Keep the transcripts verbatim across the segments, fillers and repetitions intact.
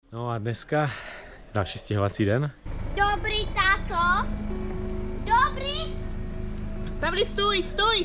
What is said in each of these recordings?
No a dneska další stěhovací den. Dobrý, táto. Dobrý. Pavli, stůj, stůj.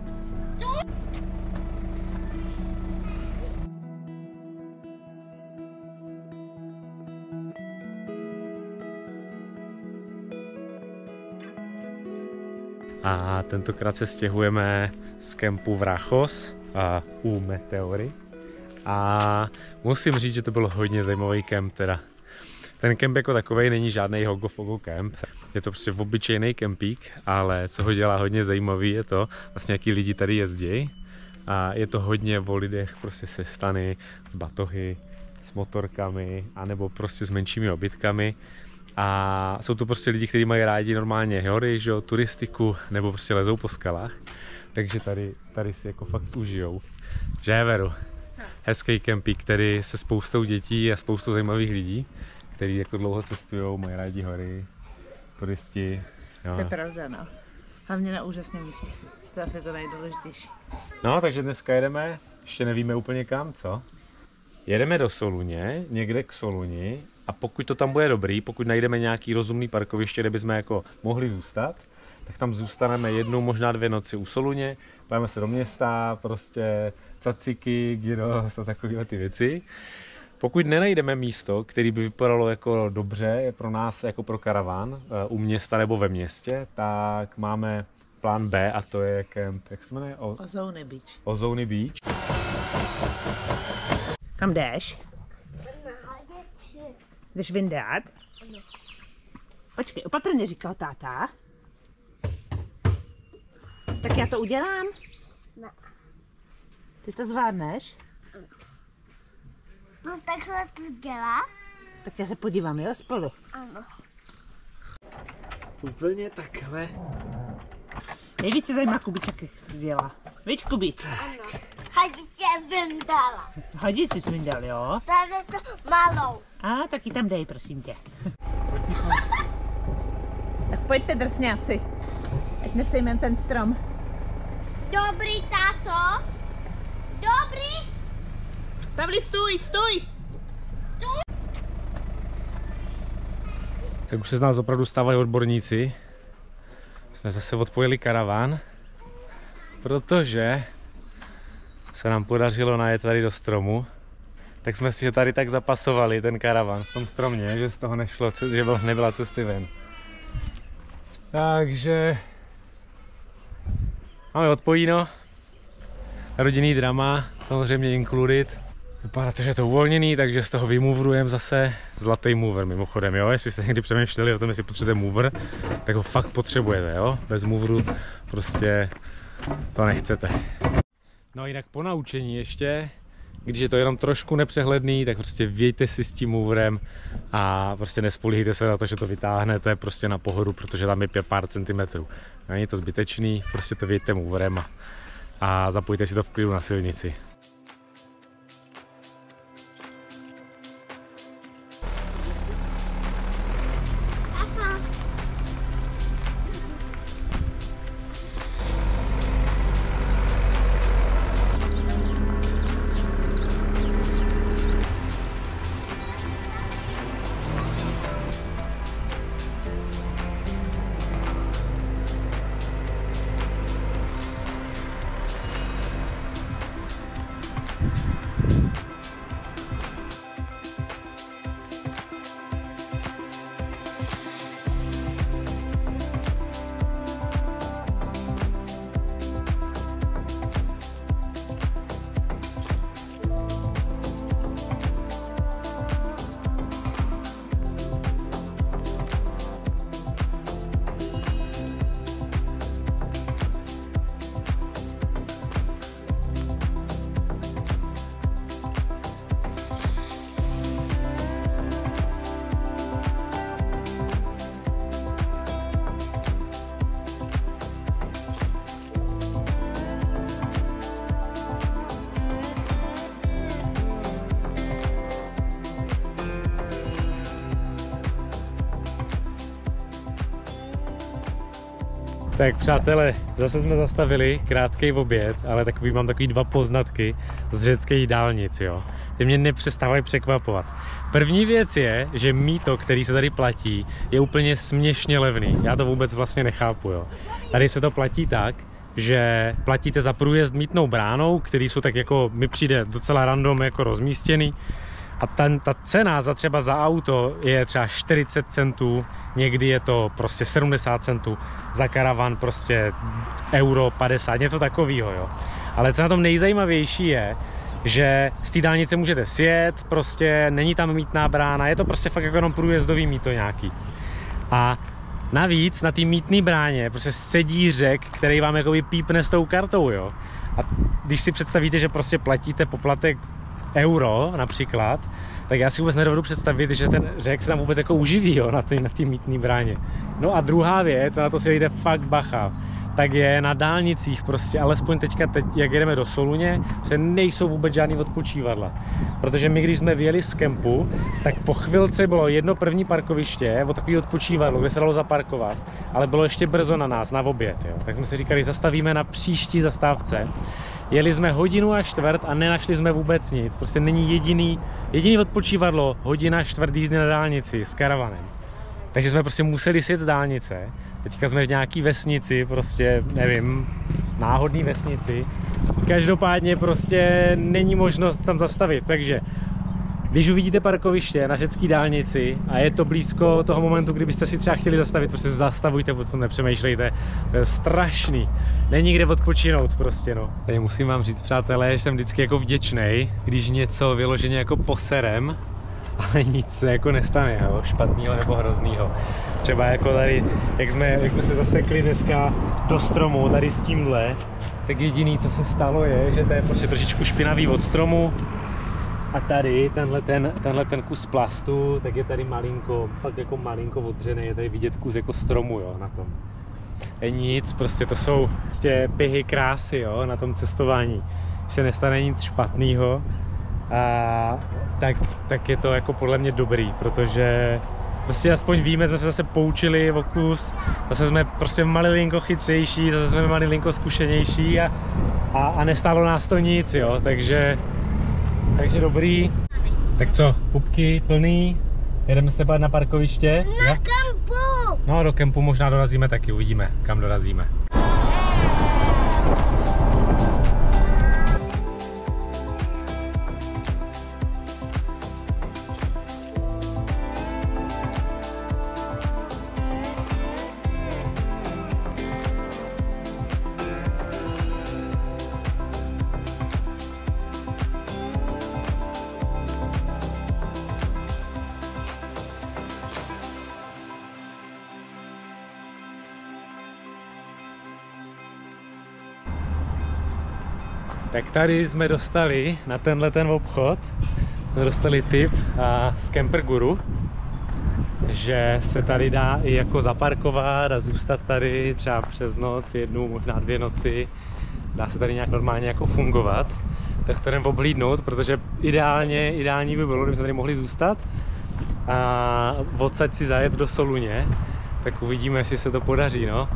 A tentokrát se stěhujeme z kempu Vrachos a u Meteory. A musím říct, že to byl hodně zajímavý kemp teda. Ten kemp jako takovej není žádný Hogofogo kemp. Je to prostě obyčejný kempík, ale co ho dělá hodně zajímavý je to, vlastně jaký lidi tady jezdí. A je to hodně o lidech prostě se stany, s batohy, s motorkami, anebo prostě s menšími obytkami. A jsou to prostě lidi, kteří mají rádi normálně hory, že jo, turistiku, nebo prostě lezou po skalách. Takže tady, tady si jako fakt užijou. Že Veru? Hezký kempík, který se spoustou dětí a spoustou zajímavých lidí, kteří jako dlouho cestují, mají rádi hory, turisti. Jo. To je pravda, no. Hlavně na úžasném místě. To je asi to nejdůležitější. No, takže dneska jedeme, ještě nevíme úplně kam, co? Jedeme do Soluně, někde k Soluni, a pokud to tam bude dobrý, pokud najdeme nějaký rozumný parkoviště, kde bychom jako mohli zůstat, tak tam zůstaneme jednu, možná dvě noci u Soluně, pojďme se do města, prostě caciky, gyros a takovéhle ty věci. Pokud nenajdeme místo, který by vypadalo jako dobře, je pro nás jako pro karaván, u města nebo ve městě, tak máme plán B a to je kemp, jak se jmenuje? O... Ozony Beach. Ozony Beach. Kam jdeš? Jdeš vyndat? Ano. Počkej, opatrně, říkal táta. Tak já to udělám? Ne. Ty to zvládneš? No takhle to dělá? Tak já se podívám, jo, spolu. Ano. Úplně takhle. Nejvíce zajímá Kubíček, jak se to dělá. Víš, Kubíc? Ano. Hadice vyndala. Hodici jsi vyndal, jo? Tady to malou. A tak ji tam dej, prosím tě. Tak pojďte, drsňáci. Ať nesejmem ten strom. Dobrý, táto. Dobrý. Pavli, stůj, stůj! Tak už se z nás opravdu stávají odborníci. Jsme zase odpojili karaván, protože se nám podařilo najet tady do stromu. Tak jsme si ho tady tak zapasovali, ten karavan, v tom stromě, že z toho nešlo, že nebyla cesty ven. Takže máme odpojíno, rodinný drama, samozřejmě included. Vypadá to, že je to uvolněný, takže z toho vymovrujeme zase zlatý mover mimochodem, jo? Jestli jste někdy přemýšleli o tom, jestli potřebujete mover, tak ho fakt potřebujete, jo? Bez moveru prostě to nechcete. No a jinak po naučení ještě, když je to jenom trošku nepřehledný, tak prostě vějte si s tím moverem a prostě nespolíhejte se na to, že to vytáhnete prostě na pohodu, protože tam je pár centimetrů. Není to zbytečný, prostě to vějte moverem a, a zapojte si to v klidu na silnici. Tak přátelé, zase jsme zastavili krátký oběd, ale takový mám takový dva poznatky z řeckých dálnic, jo. Ty mě nepřestávají překvapovat. První věc je, že mýto, který se tady platí, je úplně směšně levný. Já to vůbec vlastně nechápu, jo. Tady se to platí tak, že platíte za průjezd mýtnou bránou, který jsou tak jako, mi přijde docela random jako rozmístěný. A ten, ta cena za třeba za auto je třeba čtyřicet centů, někdy je to prostě sedmdesát centů, za karavan prostě euro padesát, něco takového, jo. Ale co na tom nejzajímavější je, že z té dálnice můžete sjet, prostě není tam mýtná brána, je to prostě fakt jako jenom průjezdový mýto nějaký. A navíc na té mýtné bráně prostě sedí Řek, který vám jakoby pípne s tou kartou, jo. A když si představíte, že prostě platíte poplatek euro například, tak já si vůbec nedovedu představit, že ten Řek se tam vůbec jako uživí, jo, na té na mýtné bráně. No a druhá věc, a na to si dejte fakt bacha, tak je na dálnicích prostě, alespoň teďka, teď, jak jedeme do Soluně, že nejsou vůbec žádný odpočívadla. Protože my, když jsme vyjeli z kempu, tak po chvilce bylo jedno první parkoviště, o takový odpočívadlo, kde se dalo zaparkovat, ale bylo ještě brzo na nás, na oběd, jo. Tak jsme si říkali, zastavíme na příští zastávce. Jeli jsme hodinu a čtvrt a nenašli jsme vůbec nic. Prostě není jediný, jediný odpočívadlo, hodina čtvrt jízdy na dálnici s karavanem. Takže jsme prostě museli sjet z dálnice. Teďka jsme v nějaký vesnici, prostě nevím, náhodný vesnici. Každopádně prostě není možnost tam zastavit, takže když uvidíte parkoviště na řecké dálnici a je to blízko toho momentu, kdybyste si třeba chtěli zastavit, prostě zastavujte, o tom nepřemýšlejte, to je strašný. Není kde odpočinout prostě, no. Tady musím vám říct, přátelé, že jsem vždycky jako vděčnej, když něco vyloženě jako poserem, ale nic se jako nestane, jo, špatného nebo hroznýho. Třeba jako tady, jak jsme, jak jsme se zasekli dneska do stromu, tady s tímhle, tak jediný, co se stalo, je, že to je prostě trošičku špinavý od stromu. A tady, tenhle ten, tenhle ten kus plastu, tak je tady malinko, fakt jako malinko odřený, je tady vidět kus jako stromu, jo, na tom. Je nic, prostě to jsou prostě pihy krásy, jo, na tom cestování. Když se nestane nic špatného, a tak, tak je to jako podle mě dobrý, protože prostě aspoň víme, jsme se zase poučili o kus, zase jsme prostě malinko chytřejší, zase jsme malinko zkušenější a, a, a nestálo nás to nic, jo, takže Takže dobrý. Tak co, pupky plný, jedeme se bát na parkoviště. Na ja? kempu! No do kempu možná dorazíme taky, uvidíme, kam dorazíme. Tak tady jsme dostali na tenhle ten obchod, jsme dostali tip a z Camper Guru, že se tady dá i jako zaparkovat a zůstat tady třeba přes noc, jednu, možná dvě noci. Dá se tady nějak normálně jako fungovat. Tak to jdem oblídnout, protože ideálně, ideální by bylo, kdyby jsme tady mohli zůstat a odsaď si zajet do Soluně. Tak uvidíme, jestli se to podaří, no.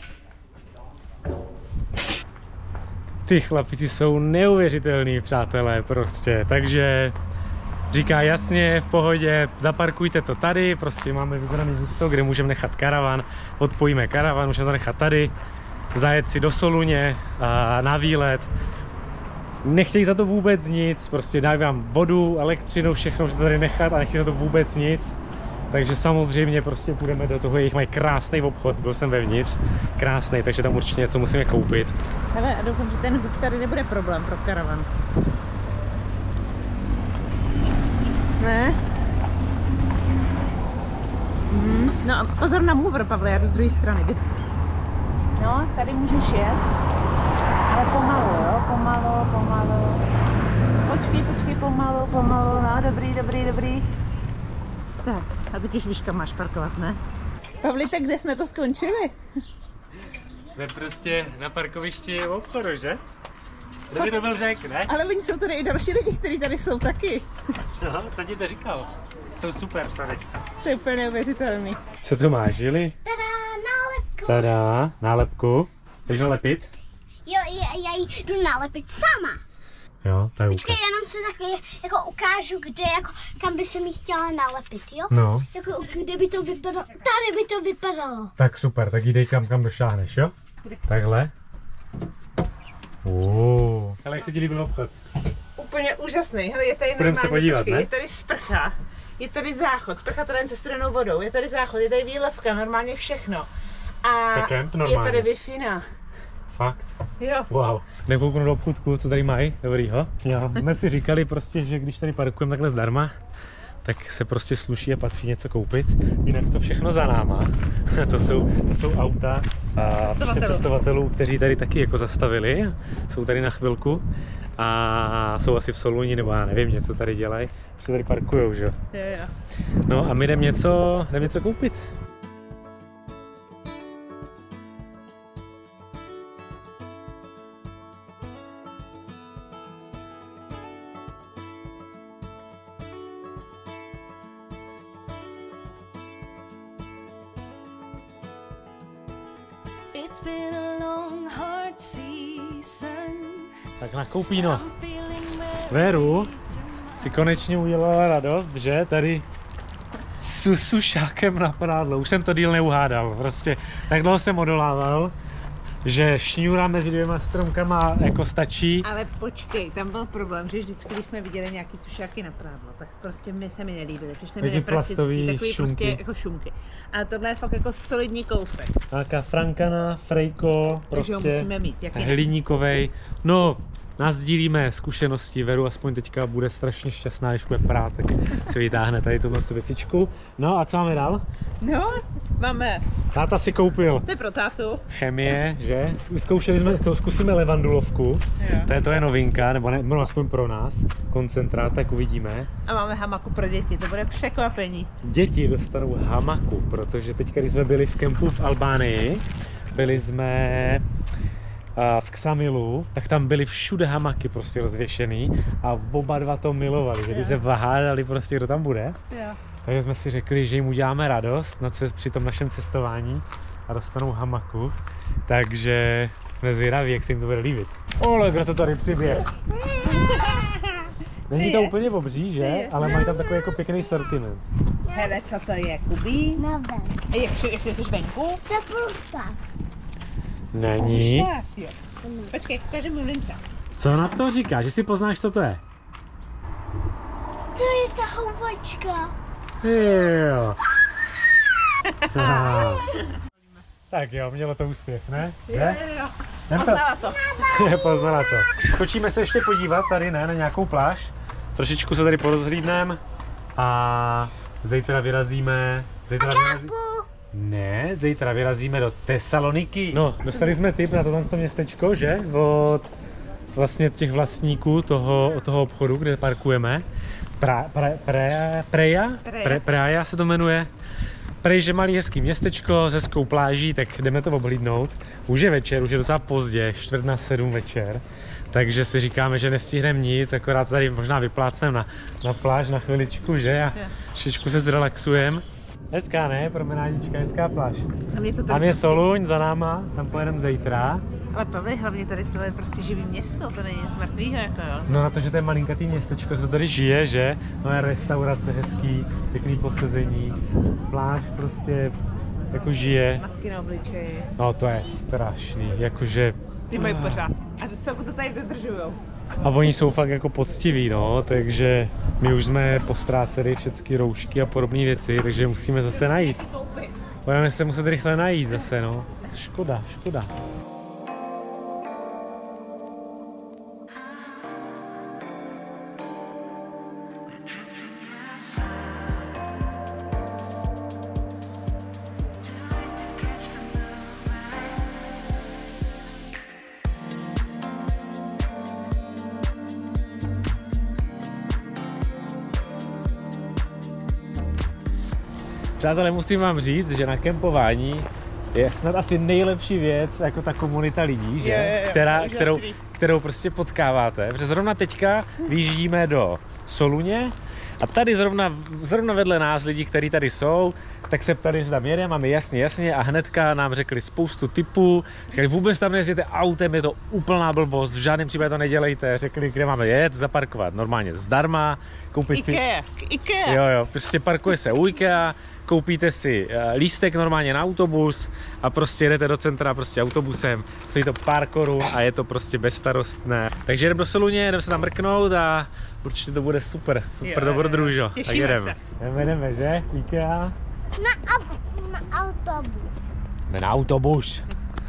Ty chlapici jsou neuvěřitelní, přátelé, prostě, takže říká jasně, v pohodě, zaparkujte to tady, prostě máme vybrané místo, kde můžeme nechat karavan, odpojíme karavan, můžeme to nechat tady, zajet si do Soluně a na výlet. Nechtějí za to vůbec nic, prostě dají vám vodu, elektřinu, všechno můžete tady nechat a nechtějí za to vůbec nic. Takže samozřejmě prostě půjdeme do toho, jejich mají krásný obchod, byl jsem vevnitř, krásný, takže tam určitě něco musíme koupit. Hele, a doufám, že ten hub tady nebude problém pro karavan. Ne? Mhm. No a pozor na mover, Pavle, já jdu z druhé strany. No, tady můžeš jet, ale pomalu, jo, pomalu, pomalu. Počkej, počkej, pomalu, pomalu, no, dobrý, dobrý, dobrý. Tak, a teď už víš, kam máš parkovat, ne? Pavli, tak kde jsme to skončili? Jsme prostě na parkovišti v obchodu, že? Kdyby to byl Řek, ne? Ale oni jsou tady i další lidi, kteří tady jsou taky. No, jsem ti to říkal. Jsou super tady. To je úplně neuvěřitelný. Co tu máš, Žili? Tada, nálepku. Tada, nálepku. Jdeš nalepit? Jo, já, já ji jdu nalepit sama. Jo, to je Počkej, úka. jenom se takhle jako ukážu, kde, jako, kam by se mi chtěla nalepit, jo? No. Jako, kde by to vypadalo, tady by to vypadalo. Tak super, tak jdej kam, kam došáhneš, jo? Takhle. Uuu. Ale jak se ti líbil obchod? Úplně úžasný. Hele, je tady Půjdem se normálně, podívat, počkej, ne? je tady sprcha, je tady záchod, sprcha tady se studenou vodou, je tady záchod, je tady výlevka, normálně všechno. A To je kemp je normálně. tady Wi-Fi. Fakt? Jo. Wow. Nekouknu do obchůdku, co tady mají, dobrýho. Jo, jsme si říkali prostě, že když tady parkujeme takhle zdarma, tak se prostě sluší a patří něco koupit. Jinak to všechno za náma. to, jsou, to jsou auta a prostě cestovatelů, kteří tady taky jako zastavili. Jsou tady na chvilku a jsou asi v Soluni, nebo já nevím, něco tady dělají. Prostě tady parkujou, že jo. Jo, jo. No a my jdeme něco, jdem něco koupit. It's been a long, hard season. Tak na Koupíno. I'm feeling ready Véru to si konečně udělala radost, že tady s sušákem na prádlo. Už jsem to díl neuhádal. Prostě tak dlouho jsem odolával, že šňůra mezi dvěma stromkama jako stačí. Ale počkej, tam byl problém, že vždycky, když jsme viděli nějaký sušáky na prádlo, tak prostě mi se mi nelíbily, přišly mi Taky nepraktický, plastový takový šunky. prostě jako šunky. Ale tohle je fakt jako solidní kousek, Nějaká Frankana, Frejko, takže ho prostě musíme mít. Jak jinak? hliníkovej. No, nazdílíme zkušenosti, Veru aspoň teďka bude strašně šťastná, když bude prát, tak si vytáhne tady tuhle věcičku. No a co máme dál? No, máme, Táta si koupil to je pro tátu. chemie, že? Zkoušeli jsme, to zkusíme levandulovku. Jo. To je, to je novinka, nebo ne, no aspoň pro nás. Koncentrát, tak uvidíme. A máme hamaku pro děti, to bude překvapení. Děti dostanou hamaku, protože teďka, když jsme byli v kempu v Albánii, byli jsme a, v Ksamilu, tak tam byly všude hamaky prostě rozvěšený a oba dva to milovali, že když se vahádali prostě, kdo tam bude. Jo. Takže jsme si řekli, že jim uděláme radost na cest, při tom našem cestování a dostanou hamaku. Takže jsme zvědaví, jak se jim to bude líbit. Ole, kdo to tady přiběh. Není to úplně obří, že? Ale mají tam takový jako pěkný sortiment. Hele, co to je, Kubí? Na ven. A jak, jak jsi venku? To je pluska. Není. Už jo. Počkej, ukážu mi lince. Co na to říkáš? Že si poznáš, co to je? To je ta houbačka. Jo. Ah. Tak jo, mělo to úspěch, ne? Jo, Ne? jo, jo. Jdem to. Poznala to. Poznala to. Skočíme se ještě podívat tady, ne, na nějakou pláž. Trošičku se tady porozhlídneme a zítra vyrazíme. Zítra vyrazí... Ne, zítra vyrazíme do Tesaloniky. No, dostali jsme tip na tohle městečko, že? Od vlastně těch vlastníků toho, toho obchodu, kde parkujeme. Pra, pra, pre, preja? Pre, Praja se to jmenuje. Prej, že malý hezký městečko s hezkou pláží, tak jdeme to obhlídnout. Už je večer, už je docela pozdě, čtvrt na sedm večer. Takže si říkáme, že nestihneme nic, akorát tady možná vyplácneme na, na pláž na chviličku, že? A trošičku se zrelaxujeme. Hezká, ne? Promenádička, hezká pláž. Tam je Soluň za náma, tam pojedeme zítra. Ale Pavle, hlavně tady to je prostě živý město, to není nic mrtvýho, jako jo. No na to, že to je malinkatý městečko, to tady žije, že? No je restaurace hezký, pěkný posezení, pláž prostě jako žije. Masky na obličeji. No to je strašný, jakože... Ty mají pořád. A co to tady dodržujou? A oni jsou fakt jako poctiví, no, takže my už jsme postráceli všechny roušky a podobné věci, takže musíme zase najít. Budeme se muset rychle najít zase, no. Škoda, škoda. Přátelé, musím vám říct, že na kempování je snad asi nejlepší věc jako ta komunita lidí, že? Je, je, je, Která, kterou, kterou prostě potkáváte. Protože zrovna teďka vyjíždíme do Soluně A tady zrovna, zrovna vedle nás lidi, kteří tady jsou, tak se ptali, zda jedeme, máme jasně, jasně a hnedka nám řekli spoustu tipů. Říkali, vůbec tam nejezděte autem, je to úplná blbost, v žádném případě to nedělejte. Řekli, kde máme jet, zaparkovat normálně zdarma, koupit si... Ikea, Ikea. Jo, jo, prostě parkuje se u Ikea, koupíte si lístek normálně na autobus a prostě jedete do centra prostě autobusem, stojí to pár korun a je to prostě bezstarostné. Takže jedeme do Soluně, jedeme se tam mrknout a určitě to bude super, super dobrodružo. Tak jedeme. Jdeme, jdeme, že? Ikea. Na, au, na autobus. Jdeme na autobus.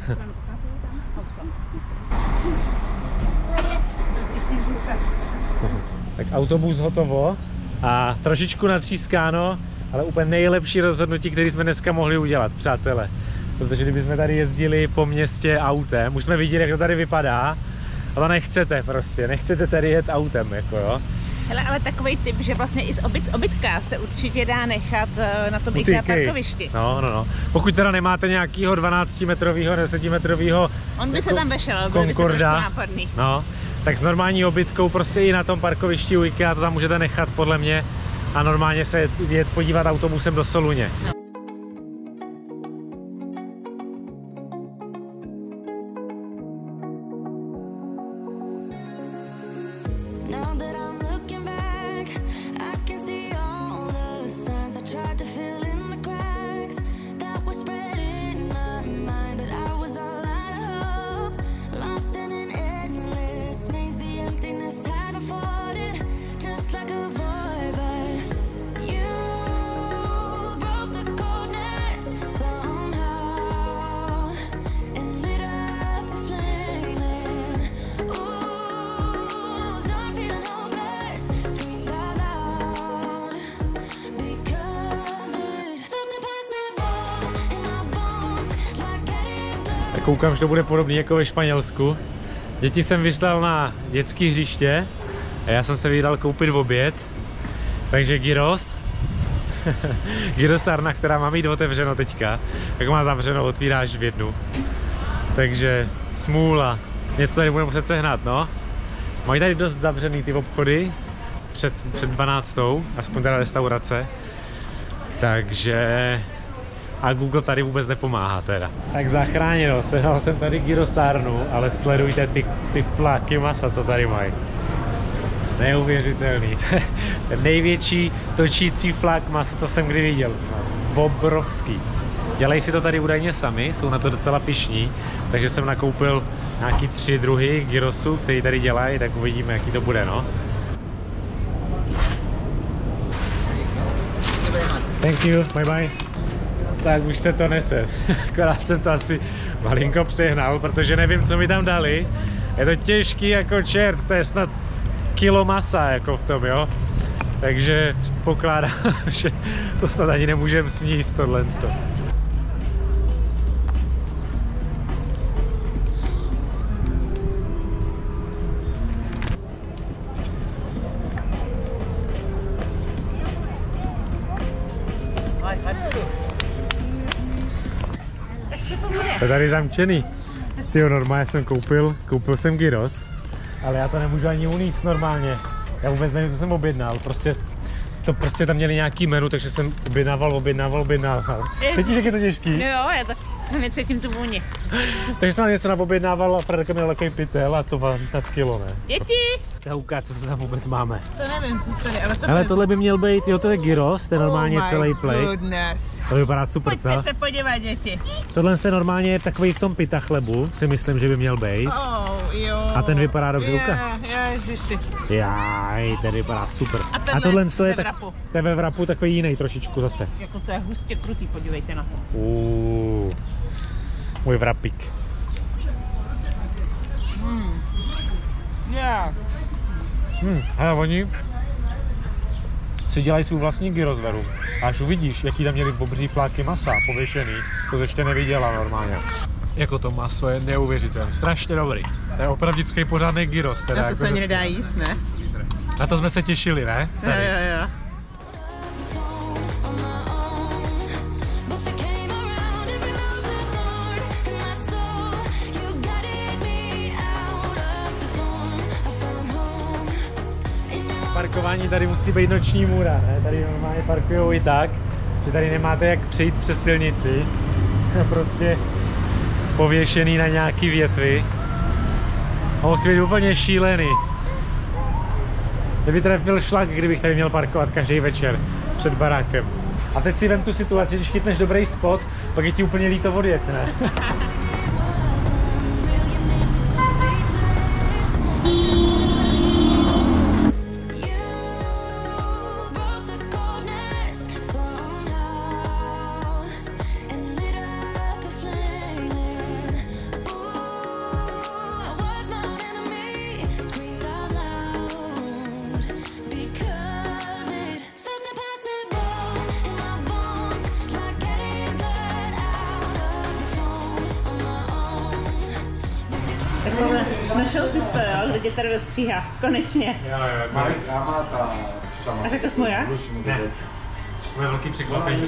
Tak autobus hotovo a trošičku natřískáno, ale úplně nejlepší rozhodnutí, které jsme dneska mohli udělat, přátelé. Protože kdybychom tady jezdili po městě autem, už jsme viděli, jak to tady vypadá, ale nechcete prostě, nechcete tady jet autem, jako jo. Hele, ale takový tip, že vlastně i z obyt, obytka se určitě dá nechat na tom IKEA parkovišti. No, no, no. Pokud teda nemáte nějakýho dvanáctimetrového, desetimetrového On by jako se tam vešel, byl by se trošku nápadný. No, tak s normální obytkou prostě i na tom parkovišti u IKEA to tam můžete nechat podle mě a normálně se jet podívat autobusem do Soluně. No. Koukám, že to bude podobný jako ve Španělsku. Děti jsem vyslal na dětské hřiště a já jsem se vydal koupit oběd. Takže gyros, gyrosárna, která má mít otevřeno teďka, tak má zavřeno, otvíráš v jednu. Takže smůla. Něco tady budeme muset sehnat, no. Mají tady dost zavřený ty obchody před, před dvanáctou, aspoň teda restaurace. Takže... A Google tady vůbec nepomáhá teda. Tak zachráněno, sehnal jsem tady gyrosárnu, ale sledujte ty, ty fláky masa, co tady mají. Neuvěřitelný. Ten největší točící flák masa, co jsem kdy viděl. Obrovský. Dělají si to tady údajně sami, jsou na to docela pyšní, takže jsem nakoupil nějaký tři druhy gyrosu, který tady dělají, tak uvidíme, jaký to bude, no. Thank you, bye bye. Tak už se to nese, akorát jsem to asi malinko přehnal, protože nevím, co mi tam dali. Je to těžký jako čert, to je snad kilo masa jako v tom, jo. Takže předpokládám, že to snad ani nemůžeme sníst tohle. To je tady zamčený. Tyjo, normálně jsem koupil, koupil jsem gyros, ale já to nemůžu ani uníst normálně. Já vůbec nevím, co jsem objednal, prostě to prostě tam měli nějaký menu, takže jsem objednával, objednával, objednával. Cítíš, jak je to těžký? No jo, já to necítím tu vůni. Takže jsem něco naobjednával a Fredka měl takový pytel a to váží snad kilo, ne? Děti! Já ukáž, co to tam vůbec máme. To nevím, co tady, ale to Ale tohle by měl být, jo, to je gyros, to je normálně oh celý plate. Goodness. To vypadá super, Pojďte co? se podívat, děti. Tohle je normálně takový v tom pita chlebu, si myslím, že by měl být. Oh, jo. A ten vypadá dobře, ukáž. Ježiši. Jaj, ten vypadá super. A, a tohle je, ve tak, vrapu. to je ve vrapu takový jiný trošičku zase. Jako to je hustě krutý, podívejte na to. Uuu, můj vrapík. Hmm. Yeah. Hmm, hele, oni si dělají svůj vlastní gyros veru. A až uvidíš, jaký tam měli obří fláky masa pověšený, to ještě neviděla normálně. Jako to maso je neuvěřitelné, strašně dobrý. To je opravdický pořádný gyros. Teda, Na to jako se ani nedá jíst, ne? Na to jsme se těšili, ne? Tady. Jo, jo, jo. parkování tady musí být noční můra, ne? Tady normálně parkujou i tak, že tady nemáte jak přejít přes silnici. Prostě pověšený na nějaký větvi. A musí být úplně šílený. Kdyby trefil šlak, kdybych tady měl parkovat každý večer před barákem. A teď si vem tu situaci, když chytneš dobrý spot, pak je ti úplně líto odjet, ne? Našel jsi to, jo, kde tě tady dostříhá, konečně. Jo, jo, A řekl jsi mu jak? Ne, to je velký překvapení.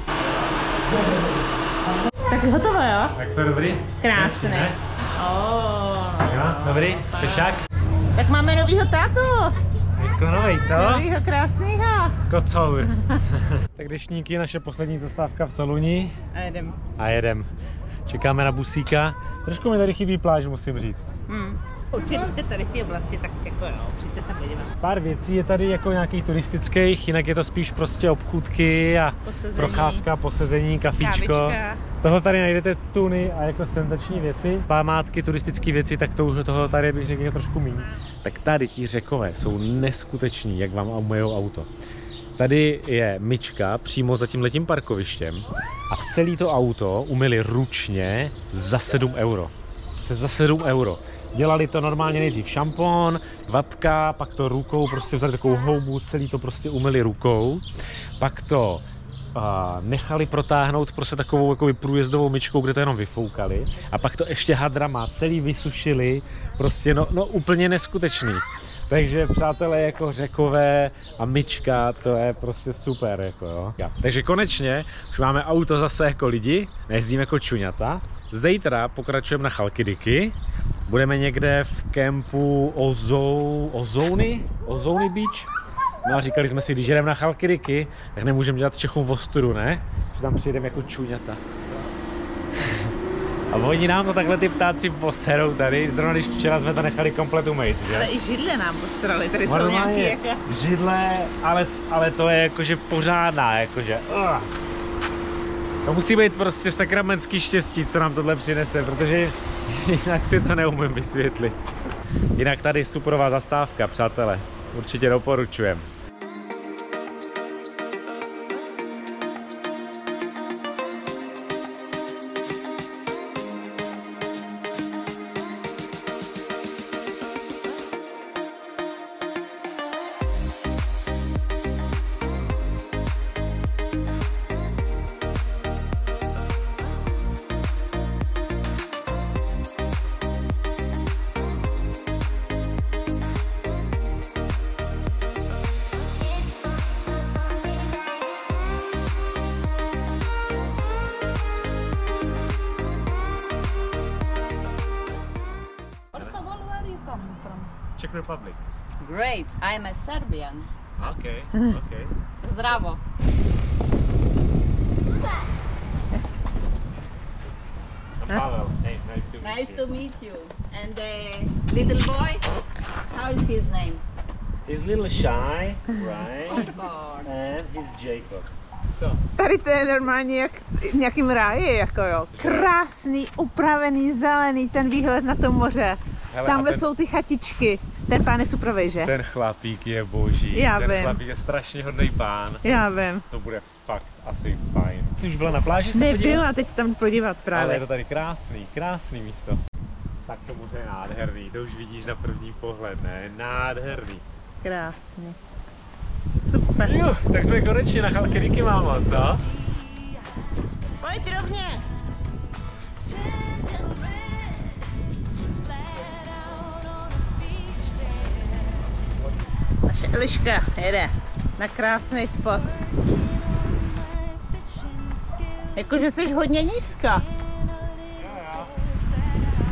Tak hotovo, jo? Tak co, dobrý? Krásný. Oh. Jo, dobrý, pešák? Tak máme novýho tátu. Jako novej, co? Novýho krásnýho. Kocour. Tak deštníky, naše poslední zastávka v Soluni. A jedem. A jedem. Čekáme na busíka. Trošku mi tady chybí pláž, musím říct. Hmm. Určitě jste tady v té oblasti, tak jako jo, přijďte se podívat. Pár věcí je tady jako nějakých turistických, jinak je to spíš prostě obchůdky a Posezení. procházka, posezení, kafíčko. Kávička. Tohle tady najdete tuny a jako senzační věci. Památky, turistické věci, tak to už toho tady bych řekl trošku méně. Tak tady ti Řekové jsou neskuteční, jak vám umyjou auto. Tady je myčka přímo za tím letím parkovištěm a celé to auto umyli ručně za sedm euro. Za sedm euro. Dělali to normálně nejdřív šampon, kvapka, pak to rukou, prostě vzali takovou houbu, celý to prostě umyli rukou. Pak to uh, nechali protáhnout prostě takovou jakoby průjezdovou myčkou, kde to jenom vyfoukali. A pak to ještě hadrama celý vysušili, prostě no, no úplně neskutečný. Takže přátelé, jako Řekové a myčka, to je prostě super, jako jo. Takže konečně už máme auto zase jako lidi, nejezdíme jako čuňata. Zítra pokračujeme na Chalkidiky, budeme někde v kempu Ozou, Ozouny, Ozouny Beach. No a říkali jsme si, když jedeme na Chalkidiky, tak nemůžeme dělat Čechům ostudu, ne? Že tam přijdeme jako čuňata. A oni nám to takhle ty ptáci poserou tady, zrovna když včera jsme to nechali komplet umýt, že? Ale i židle nám posrali, tady jsou Normálně nějaký jako... židle, ale, ale to je jakože pořádná, jakože... Uh. To musí být prostě sakramentský štěstí, co nám tohle přinese, protože jinak si to neumím vysvětlit. Jinak tady superová zastávka, přátelé, určitě doporučujem. Czech Republic. Great, I'm a Serbian. Okay, okay. Zdravo. Pavel, hey, nice to meet Nice you. to meet you. And the little boy, how is his name? He's a little shy, right? Of course. And he's Jacob. So, Tady to je normálně jak v nějakým ráji, jako jo. Krásný, upravený, zelený, ten výhled na to moře. hele, Tamhle a ten, jsou ty chatičky. Ten pán je suprovej, že? ten chlapík je boží. Já ten vím. chlapík je strašně hodný pán. Já vím. To bude fakt asi fajn. Jsi už byla na pláži se podívat? Nebyla, teď se tam podívat Ale právě. je to tady krásný, krásný místo. Tak to moře je nádherný, to už vidíš na první pohled, ne? Nádherný. Krásný. Super. Jo, tak jsme konečně na Chalkidiky, mámo, co? Pojď rovně. Naše Eliška jede na krásný spot. Jakože jsi hodně nízka.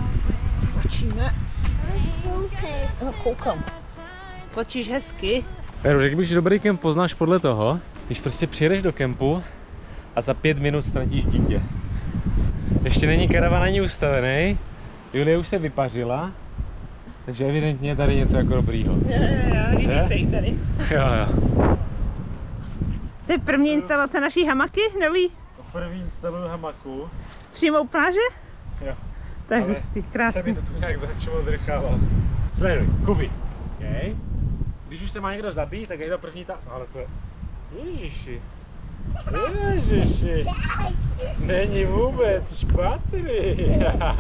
Točíme. No, koukám. Točíš hezky. Pero řekl bych, že dobrý kemp poznáš podle toho, když prostě přijedeš do kempu a za pět minut ztratíš dítě. Ještě není karavan ani ustavený, Julie už se vypařila, takže evidentně je tady něco jako dobrýho. Jo, jo, jo, líbí se jich tady. Jo, jo. To je první instalace naší hamaky, nový? První instaluju hamaku. Přímo u pláže? Jo. To je hustý, krásný. Se mi to tu nějak začalo drchávalo. Sleduj, Kubi. Okay. Když už se má někdo zabít, tak je to první ta... Ale to je... Ježiši. Ježiši. Není vůbec špatný.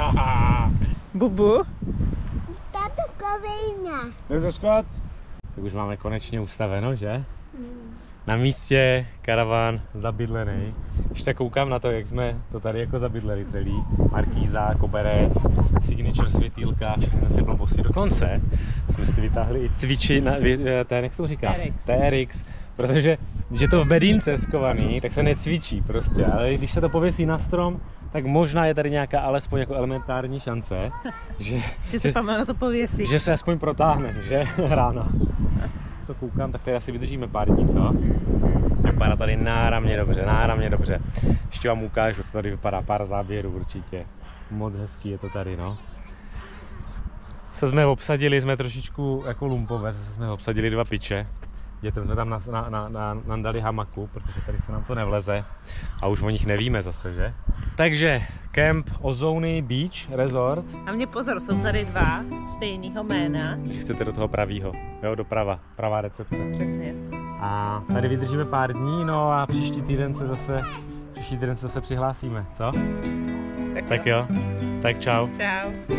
Bubu? Tato kavejna. Jdem zaspát? Tak už máme konečně ustaveno, že? Na místě, karavan zabydlený. Ještě koukám na to, jak jsme to tady jako zabydleli celý. Markýza, koberec, signature světýlka, všechny ty blbosti. Dokonce jsme si vytáhli i cviči na, ten, jak to říká? T R X. Protože když je to v bedínce skovaný, tak se necvičí prostě, ale když se to pověsí na strom, tak možná je tady nějaká alespoň jako elementární šance, že, že se Pavel na to pověsí. Že se aspoň protáhne, že ráno. To koukám, tak tady asi vydržíme pár dní, co? Vypadá tady náramně dobře, náramně dobře. Ještě vám ukážu, jak to tady vypadá, pár záběrů určitě. Moc hezký je to tady, no. Se jsme obsadili, jsme trošičku jako lumpové, se jsme obsadili dva piče. Dětem jsme tam na, na, na, na, nandali hamaku, protože tady se nám to nevleze a už o nich nevíme zase, že? Takže kemp Ozony Beach Resort. A mě pozor, jsou tady dva stejného jména. Takže chcete do toho pravýho, jo, doprava, pravá recepce. Přesně. A tady vydržíme pár dní, no a příští týden se zase, příští týden se zase přihlásíme, co? Tak, tak jo, tak čau. Čau.